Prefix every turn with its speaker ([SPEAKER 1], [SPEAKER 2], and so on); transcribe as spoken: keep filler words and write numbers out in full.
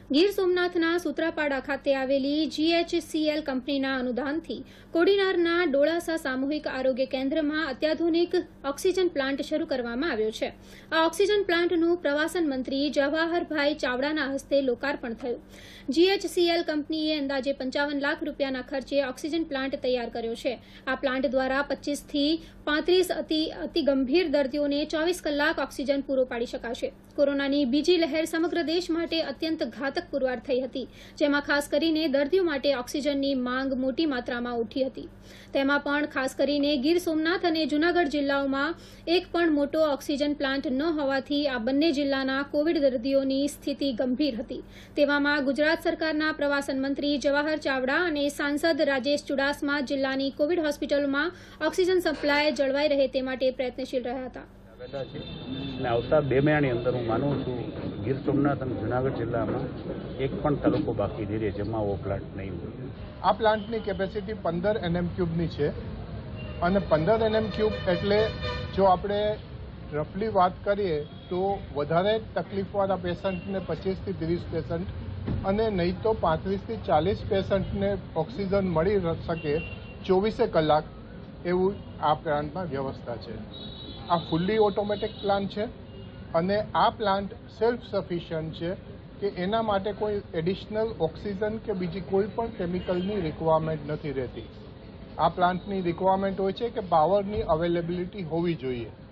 [SPEAKER 1] ગીર સોમનાથના સૂત્રાપાડા ખાતે આવેલી જીએચસીએલ કંપનીના અનુદાનથી કોડીનારના ડોળાસા સામૂહિક આરોગ્ય કેન્દ્રમાં અત્યાધુનિક ઓક્સિજન પ્લાન્ટ શરૂ કરવામાં આવ્યો છે. આ ઓક્સિજન પ્લાન્ટનું પ્રવાસન મંત્રી જવાહરભાઈ ચાવડાના હસ્તે લોકાર્પણ થયું. જીએચસીએલ કંપનીએ અંદાજે પંચાવન લાખ રૂપિયાના ખર્ચે ઓક્સિજન પ્લાન્ટ તૈયાર કર્યો છે. આ પ્લાન્ટ દ્વારા પચીસથી પાંત્રીસ અતિ અતિ ગંભીર દર્દીઓને ચોવીસ કલાક ઓક્સિજન પૂરો પાડી શકાશે. કોરોનાની બીજી લહેર સમગ્ર દેશ માટે અત્યંત ઘાતક પુરવાર થઈ હતી, જેમાં ખાસ કરીને દર્દીઓ માટે ઓક્સિજનની માંગ મોટી માત્રામાં ઉઠી હતી. તેમાં પણ ખાસ કરીને ગીર સોમનાથ અને જૂનાગઢ જિલ્લાઓમાં એક પણ મોટો ઓક્સિજન પ્લાન્ટ ન હોવાથી આ બંને જિલ્લાના કોવિડ દર્દીઓની સ્થિતિ ગંભીર હતી. તેવામાં ગુજરાત સરકારના પ્રવાસન મંત્રી જવાહર ચાવડા અને સાંસદ રાજેશ ચુડાસમા જિલ્લાની કોવિડ હોસ્પિટલોમાં ઓક્સિજન સપ્લાય જળવાઈ રહે તે માટે પ્રયત્નશીલ રહ્યા હતા.
[SPEAKER 2] અને આવતા બે મહિનાની અંદર હું માનું છું ગીર સોમનાથ અને જૂનાગઢ જિલ્લામાં એક પણ તાલુકો બાકી નહીં રહે જેમાં આવો પ્લાન્ટ નહીં હોય.
[SPEAKER 3] આ પ્લાન્ટની કેપેસિટી પંદર એનએમ ક્યુબની છે અને પંદર એનએમ ક્યુબ એટલે જો આપણે રફલી વાત કરીએ તો વધારે તકલીફવાળા પેશન્ટને પચીસથી ત્રીસ પેશન્ટ અને નહીં તો પાંત્રીસથી ચાલીસ પેશન્ટને ઓક્સિજન મળી શકે ચોવીસે કલાક એવું આ પ્લાન્ટમાં વ્યવસ્થા છે. આ ફૂલ્લી ઓટોમેટિક પ્લાન્ટ છે અને આ પ્લાન્ટ સેલ્ફ સફિશિયન્ટ છે કે એના માટે કોઈ એડિશનલ ઓક્સિજન કે બીજી કોઈ પણ કેમિકલની રિક્વાયરમેન્ટ નથી રહેતી. આ પ્લાન્ટની રિક્વાયરમેન્ટ હોય છે કે પાવરની અવેલેબિલિટી હોવી જોઈએ.